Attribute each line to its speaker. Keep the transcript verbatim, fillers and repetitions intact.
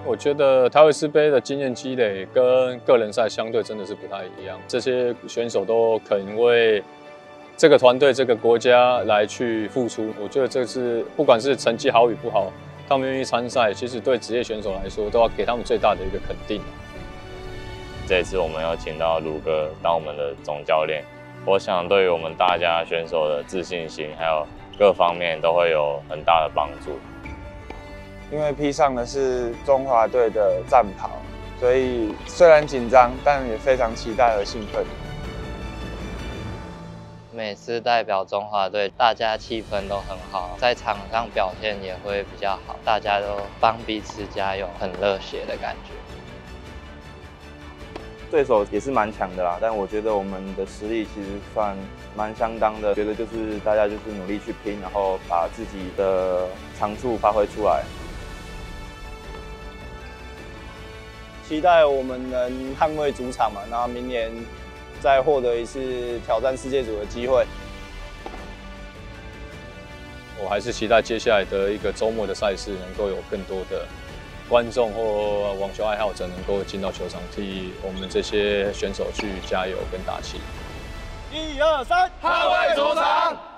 Speaker 1: 我觉得台北市杯的经验积累跟个人赛相对真的是不太一样，这些选手都肯为这个团队、这个国家来去付出。我觉得这是不管是成绩好与不好，他们愿意参赛，其实对职业选手来说，都要给他们最大的一个肯定。
Speaker 2: 这次我们要请到卢哥当我们的总教练，我想对于我们大家选手的自信心还有各方面都会有很大的帮助。
Speaker 3: 因为披上的是中华队的战袍，所以虽然紧张，但也非常期待和兴奋。
Speaker 4: 每次代表中华队，大家气氛都很好，在场上表现也会比较好，大家都帮彼此加油，很热血的感觉。
Speaker 5: 对手也是蛮强的啦，但我觉得我们的实力其实算蛮相当的。觉得就是大家就是努力去拼，然后把自己的长处发挥出来。
Speaker 6: 期待我们能捍卫主场嘛，然后明年再获得一次挑战世界组的机会。
Speaker 1: 我还是期待接下来的一个周末的赛事，能够有更多的观众或网球爱好者能够进到球场，替我们这些选手去加油跟打气。
Speaker 7: 一二三，捍卫主场！